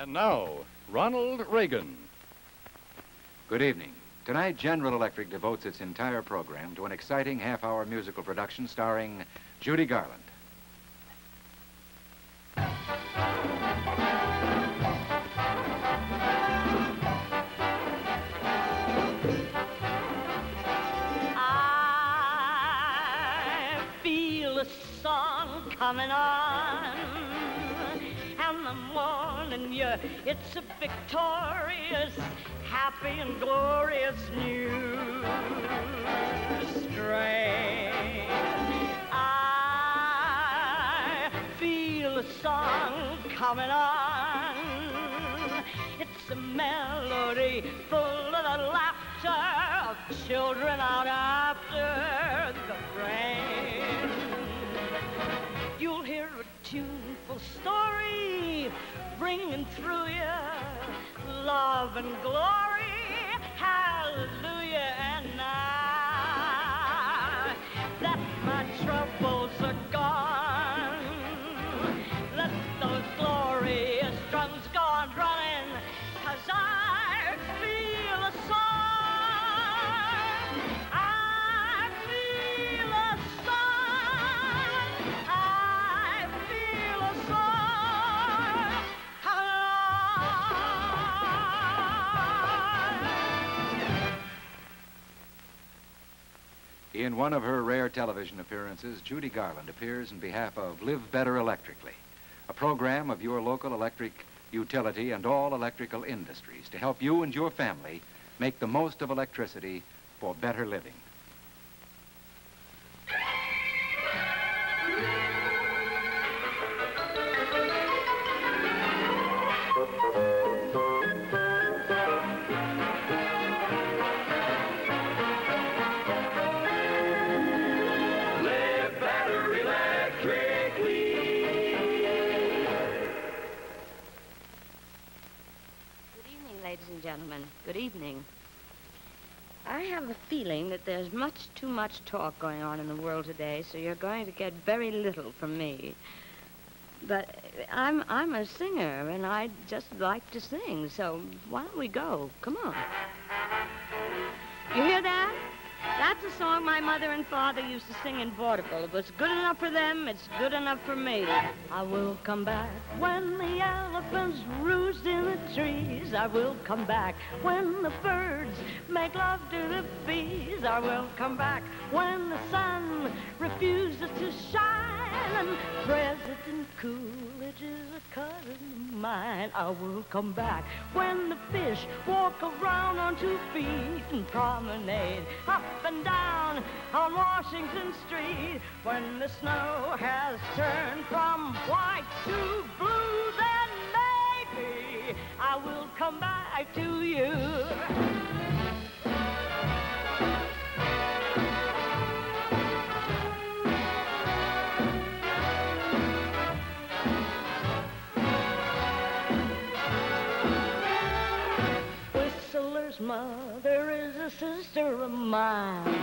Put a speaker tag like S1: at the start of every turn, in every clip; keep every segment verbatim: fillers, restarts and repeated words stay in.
S1: And now, Ronald Reagan.
S2: Good evening. Tonight, General Electric devotes its entire program to an exciting half-hour musical production starring Judy Garland.
S3: I feel the sun coming on, and the morning, yeah, it's a victorious, happy and glorious new strain. I feel the song coming on. It's a melody full of the laughter of children out after the rain. You'll hear a tuneful story bringing through you love and glory, hallelujah. And now that my troubles are gone, let those glorious drums go on running, 'cause I feel a song, I feel a song, I feel a song.
S2: In one of her rare television appearances, Judy Garland appears in behalf of Live Better Electrically, a program of your local electric utility and all electrical industries to help you and your family make the most of electricity for better living.
S4: Ladies and gentlemen, good evening. I have a feeling that there's much too much talk going on in the world today, so you're going to get very little from me. But I'm, I'm a singer, and I just like to sing, so why don't we go? Come on. You hear that? That's a song my mother and father used to sing in vaudeville. If it's good enough for them, it's good enough for me. I will come back when the elephants roost in the trees. I will come back when the birds make love to the bees. I will come back when the sun refuses to shine and President Coolidge is a cousin of mine. I will come back when the fish walk around on two feet and promenade up and down on Washington Street. When the snow has turned from white to blue, then maybe I will come back to you. Whistler's mother is a sister of mine.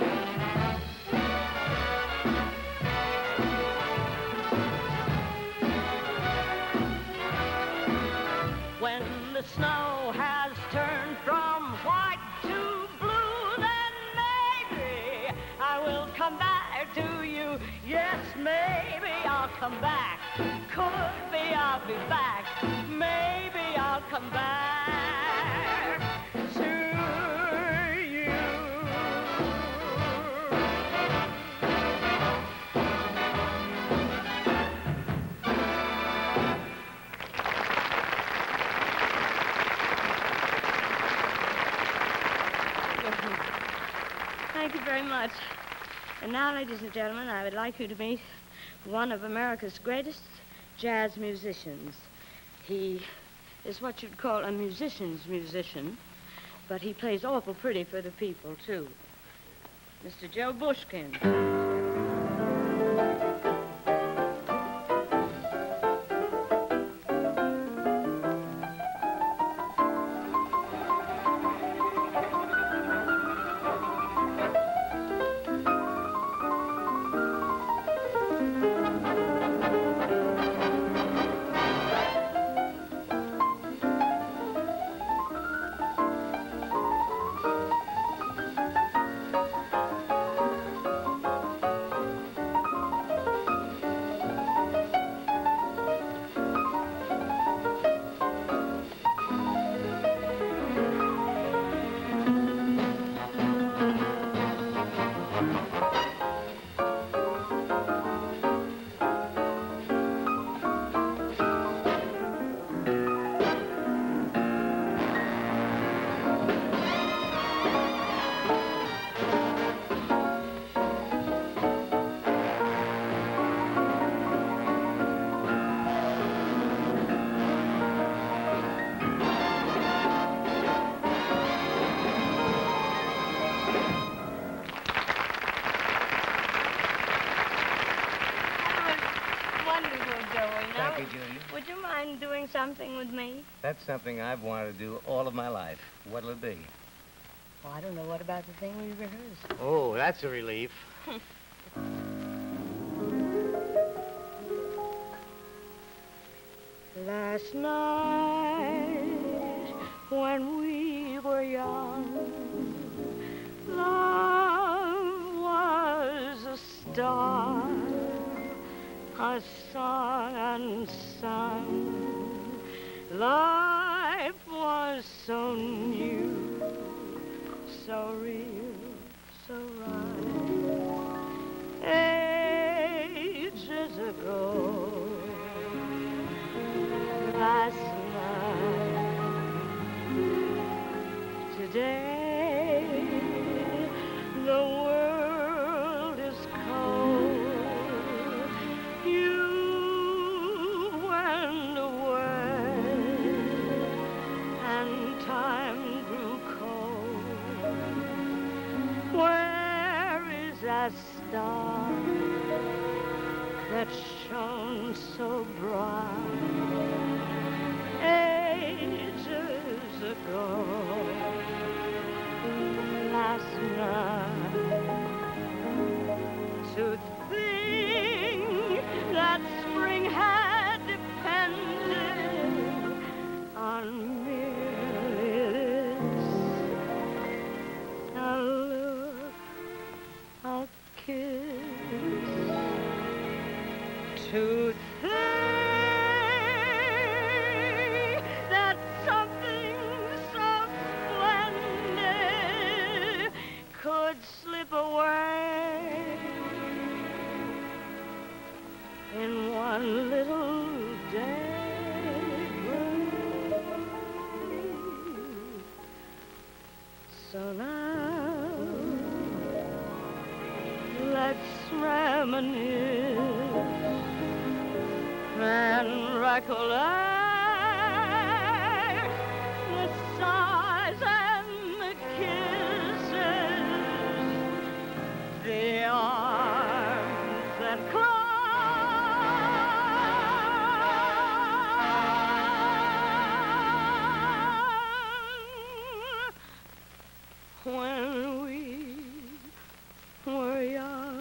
S4: When the snow has turned from white to blue, then maybe I will come back to you. Yes, maybe I'll come back. Could be I'll be back. Maybe I'll come back to you. Thank you very much. And now, ladies and gentlemen, I would like you to meet one of America's greatest jazz musicians. He is what you'd call a musician's musician, but he plays awful pretty for the people, too. Mister Joe Bushkin. me?
S5: That's something I've wanted to do all of my life. What'll it be?
S4: Well, I don't know. What about the thing we rehearsed?
S5: Oh, that's a relief.
S4: Last night, when we were young, love was a star, a song unsung. Life was so new, so real, so right. Ages ago, last night, today, the world is cold. You went away, and time grew cold. Where is that star that shone so bright ages ago? Last night, to think that spring had depended on merely this, a look, a kiss. To think that something so splendid could slip away in one little daybreak. So now let's reminisce and recollect the sighs and the kisses, the arms that clung. When we were young.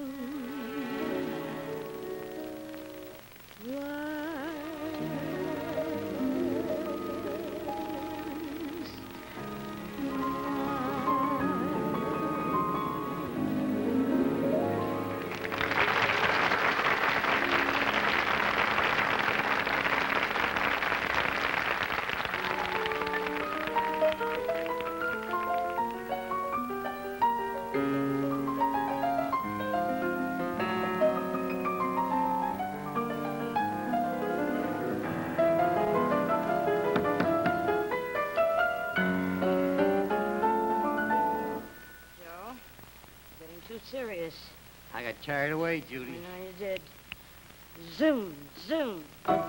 S4: Serious.
S5: I got carried away, Judy.
S4: I know you did. Zoom, zoom.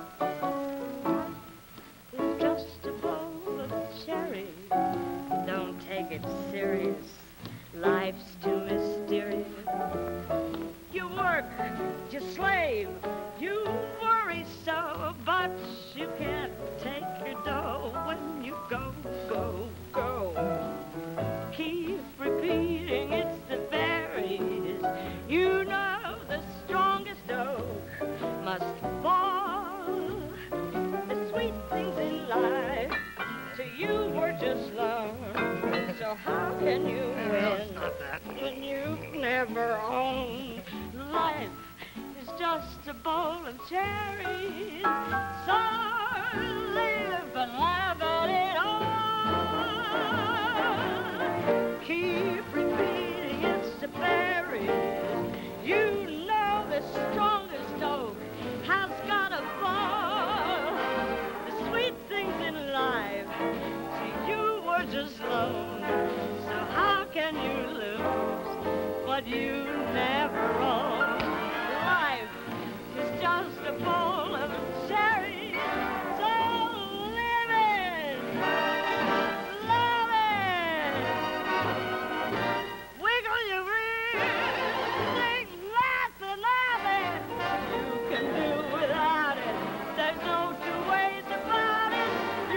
S4: It's just a bowl of cherries. Don't take it serious. Life's too mysterious. You work, you slave, you worry so, but you can't take your dough when you go, go, go. Keep repeating it's the berries. You know the strongest oak must fall. The sweet things in life to you were just love. So how can you win when you've never owned? Life is just a bowl of cherries. So live and laugh at it all. Keep repeating it's the berries. You know the strongest oak has got to fall. The sweet things in life to you were just loaned. So how can you lose what you never owned? Life is just a bowl of cherries. So live it, love it, wiggle your ears, sing, laugh and laugh it. You can do without it. There's no two ways about it.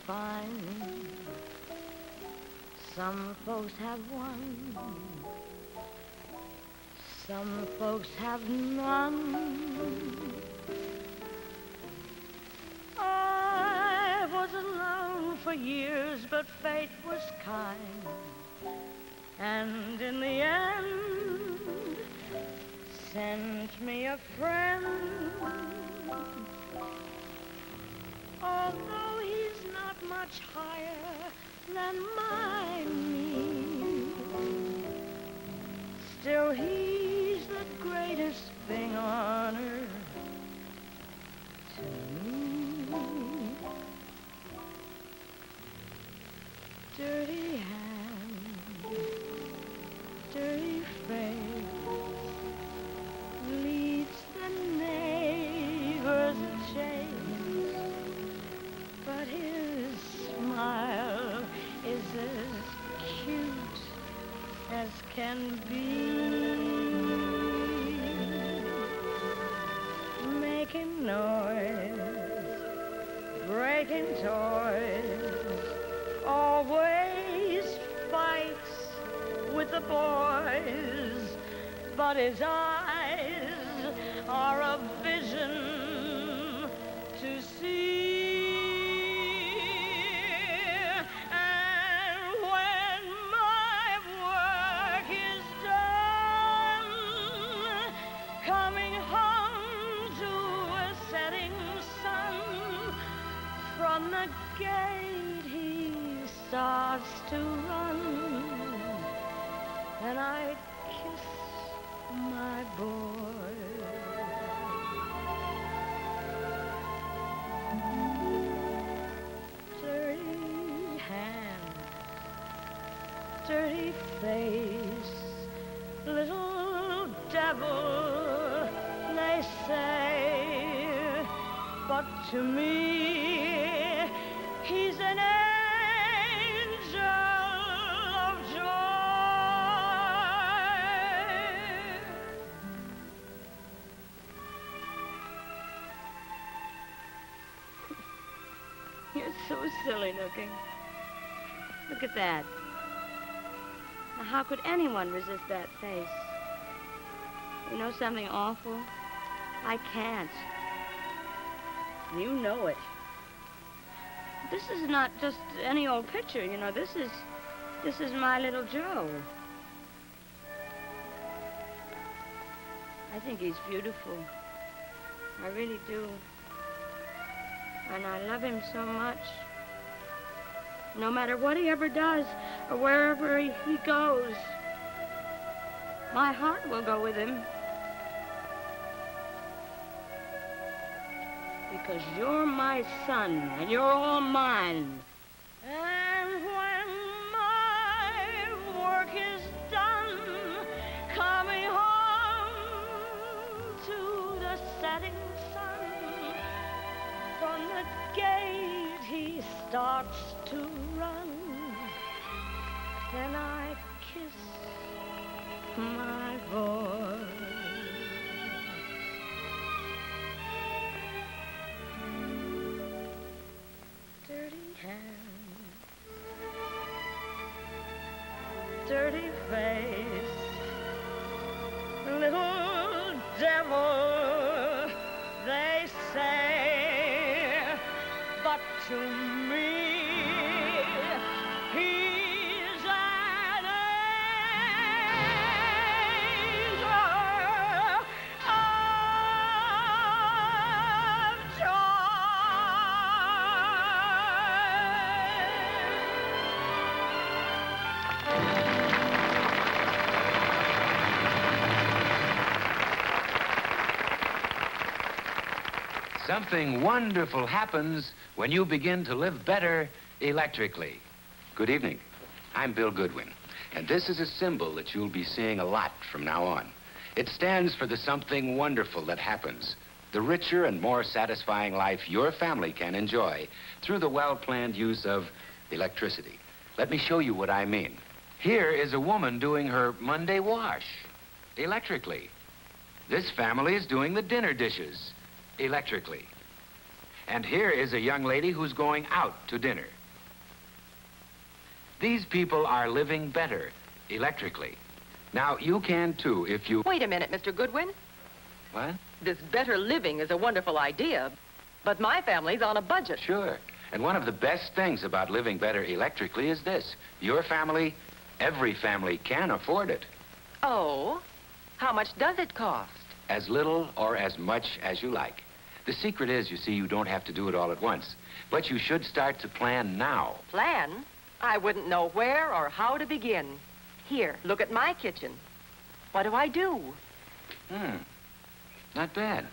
S4: fine. Some folks have one, some folks have none. I was alone for years, but fate was kind. And in the end, sent me a friend. Although he's not much higher than my me, still he's the greatest thing on earth to me. Dirty hand, dirty face, leads the neighbors a chase, but his smile is as cute as can be. Making noise, breaking toys, always fights with the boys, but his eyes are a vision to see. And when my work is done, coming home to a setting sun, from the gate he starts to run, and I kiss my boy. Dirty hand, dirty face, little devil, they say, but to me, he's an angel of joy. You're so silly looking. Look at that. Now, how could anyone resist that face? You know something awful? I can't. You know it. This is not just any old picture, you know. This is, this is my little Joe. I think he's beautiful. I really do. And I love him so much. No matter what he ever does or wherever he, he goes, my heart will go with him. Because you're my son, and you're all mine. And when my work is done, coming home to the setting sun, from the gate he starts to run, then I kiss my boy. Dirty face, little devil, they say, but to me, he's an angel of joy.
S2: Something wonderful happens when you begin to live better electrically. Good evening. I'm Bill Goodwin, and this is a symbol that you'll be seeing a lot from now on. It stands for the something wonderful that happens, the richer and more satisfying life your family can enjoy through the well-planned use of electricity. Let me show you what I mean. Here is a woman doing her Monday wash electrically. This family is doing the dinner dishes electrically. And here is a young lady who's going out to dinner. These people are living better electrically. Now, you can too if you...
S6: Wait a minute, Mister Goodwin.
S2: What?
S6: This better living is a wonderful idea, but my family's on a budget.
S2: Sure. And one of the best things about living better electrically is this. Your family, every family can afford it.
S6: Oh? How much does it cost?
S2: As little or as much as you like. The secret is, you see, you don't have to do it all at once. But you should start to plan now.
S6: Plan? I wouldn't know where or how to begin. Here, look at my kitchen. What do I do?
S2: Hmm. Not bad.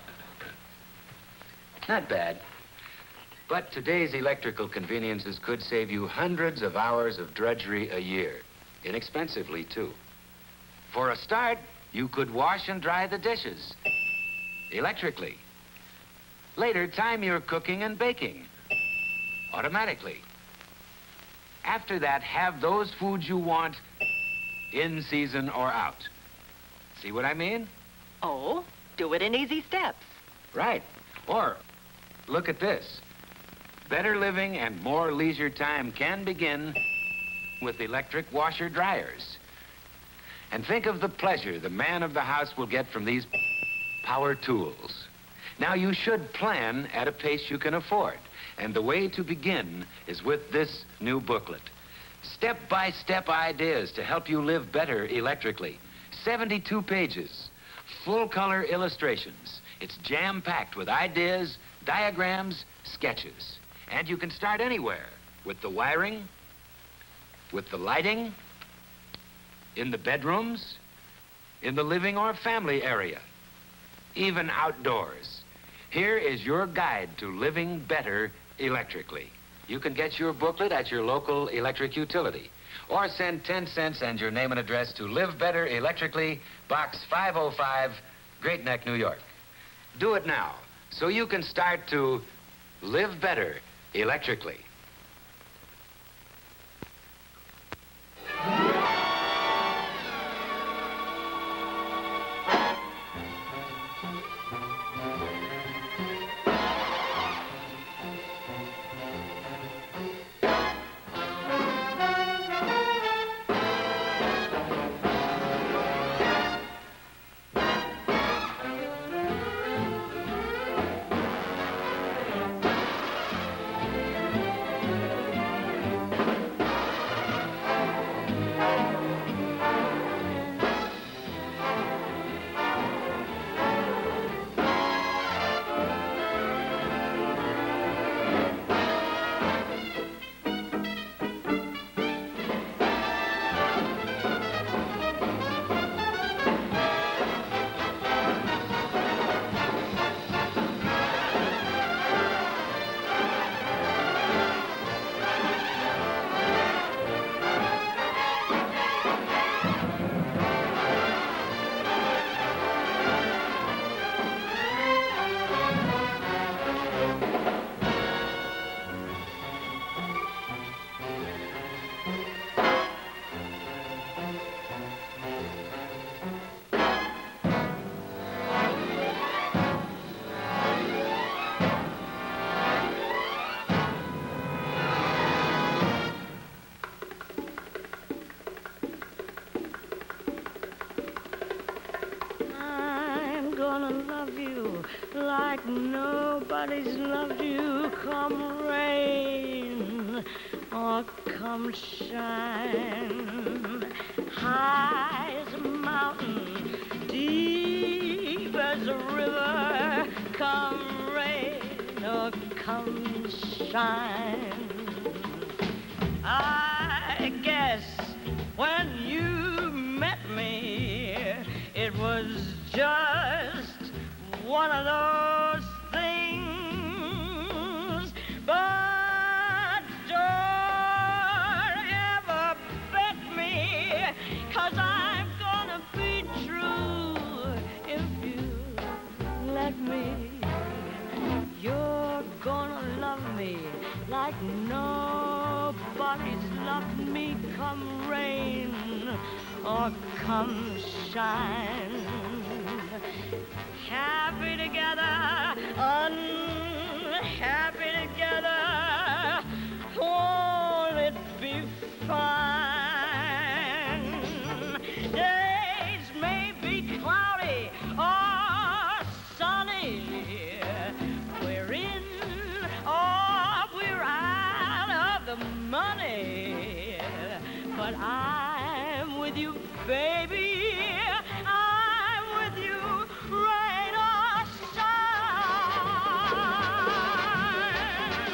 S2: Not bad. But today's electrical conveniences could save you hundreds of hours of drudgery a year. Inexpensively, too. For a start, you could wash and dry the dishes. Electrically. Later, time your cooking and baking. Automatically. After that, have those foods you want in season or out. See what I mean?
S6: Oh, do it in easy steps.
S2: Right. Or, look at this. Better living and more leisure time can begin with electric washer dryers. And think of the pleasure the man of the house will get from these power tools. Now, you should plan at a pace you can afford. And the way to begin is with this new booklet. Step-by-step ideas to help you live better electrically. seventy-two pages, full-color illustrations. It's jam-packed with ideas, diagrams, sketches. And you can start anywhere, with the wiring, with the lighting, in the bedrooms, in the living or family area, even outdoors. Here is your guide to living better electrically. You can get your booklet at your local electric utility, or send ten cents and your name and address to Live Better Electrically, Box five oh five, Great Neck, New York. Do it now, so you can start to live better electrically.
S4: Like nobody's loved you, come rain or come shine. High as a mountain, deep as a river, come rain or come shine. I guess when you met me, it was just one of those things, but don't ever bet me, 'cause I'm gonna be true if you let me. You're gonna love me like nobody's loved me, come rain or come shine. Happy together,
S3: happy together. Won't it be fine? Days may be cloudy or sunny. We're in or we're out of the money. But I'm with you, baby. I'm with you, rain or shine.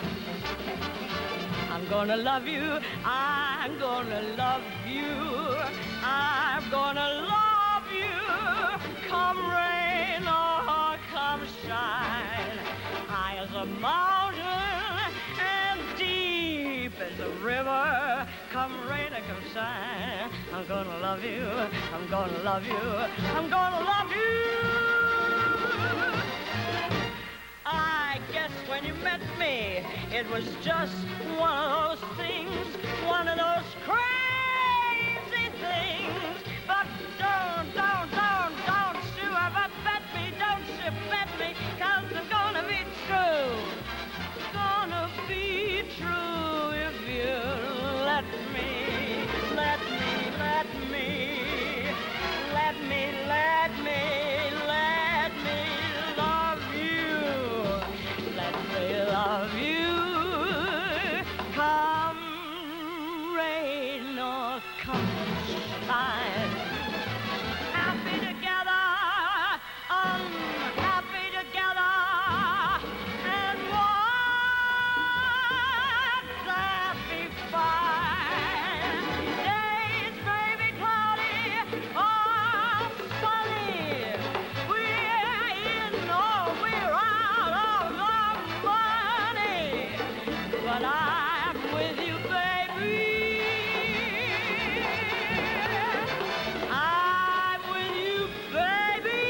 S3: I'm gonna love you. I'm gonna love you. I'm gonna love you. Come rain or come shine. High as a mountain and deep as a river. Come rain or come shine. I'm gonna love you. I'm gonna love you. I'm gonna love you. I guess when you met me, it was just one of those things, one of those crazy things. But don't, don't, don't, don't you ever bet me, don't you bet me, 'cause I'm gonna be true. Gonna be true if you let me, let me, let me, let me, let me, let me love you. Let me love you. Come rain or come shine. Happy together, unhappy together. And won't that be fine? Days may be cloudy or sunny. We're in or we're out of the money. But I'm with you, baby. I'm with you, baby.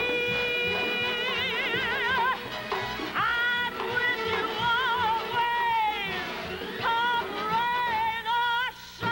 S3: I'm with you always. Come rain or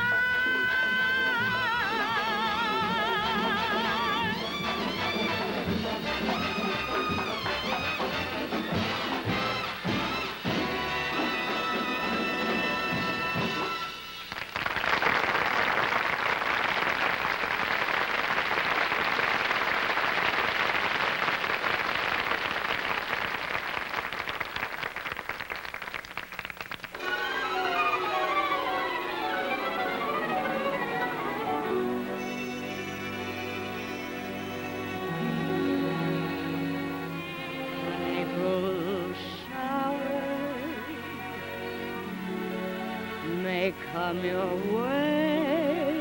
S3: April showers may come your way.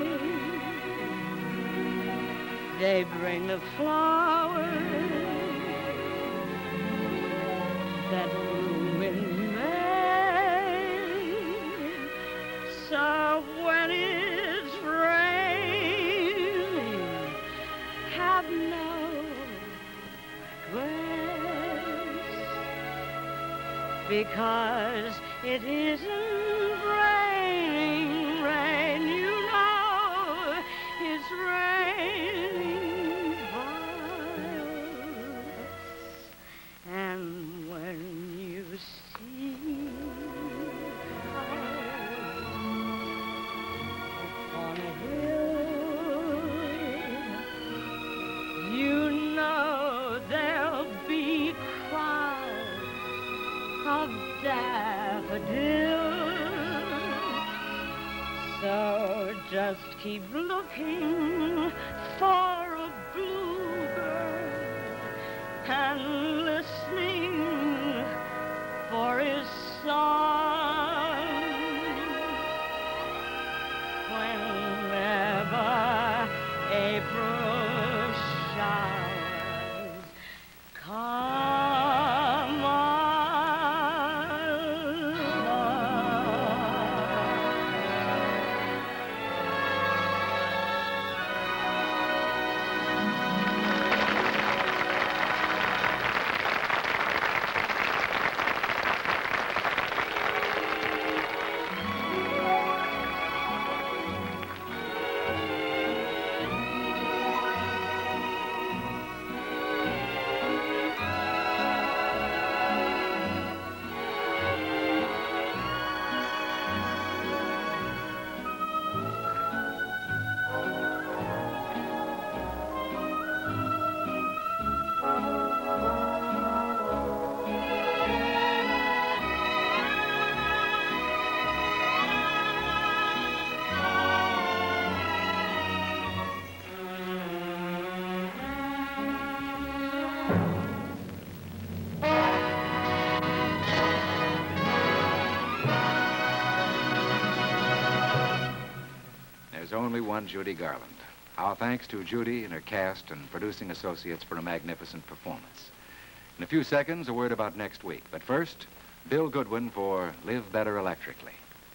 S3: They bring the flowers that bloom in May. So when it's raining, have no regrets, because it isn't raining rain, you know, it's raining violets. And when you see violets on a hill, you know there'll be crowds of daffodils. So just keep looking for a bluebird and listening for his song. Whenever April showers come on.
S2: only one Judy Garland. Our thanks to Judy and her cast and producing associates for a magnificent performance. In a few seconds, a word about next week. But first, Bill Goodwin for Live Better Electrically.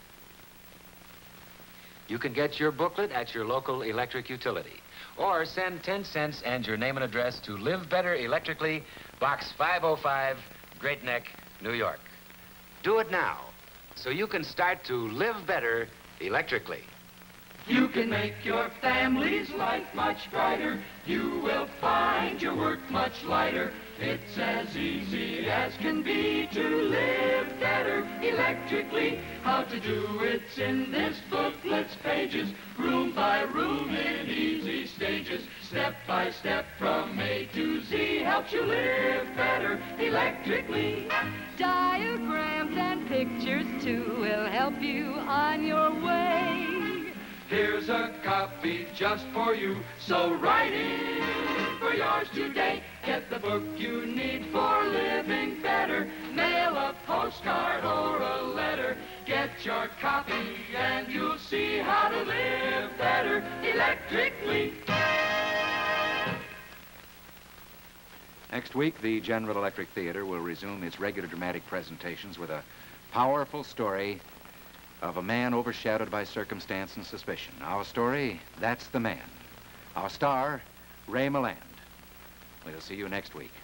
S7: You can get your booklet at your local electric utility. Or send ten cents and your name and address to Live Better Electrically, Box five oh five, Great Neck, New York. Do it now, so you can start to live better electrically.
S8: You can make your family's life much brighter. You will find your work much lighter. It's as easy as can be to live better electrically. How to do it's in this booklet's pages, room by room in easy stages. Step by step from A to Z helps you live better electrically.
S9: Diagrams and pictures too will help you on your way.
S8: Here's a copy just for you, so write in for yours today. Get the book you need for living better. Mail a postcard or a letter. Get your copy and you'll see how to live better electrically.
S2: Next week, the General Electric Theater will resume its regular dramatic presentations with a powerful story of a man overshadowed by circumstance and suspicion. Our story, That's the Man. Our star, Ray Milland. We'll see you next week.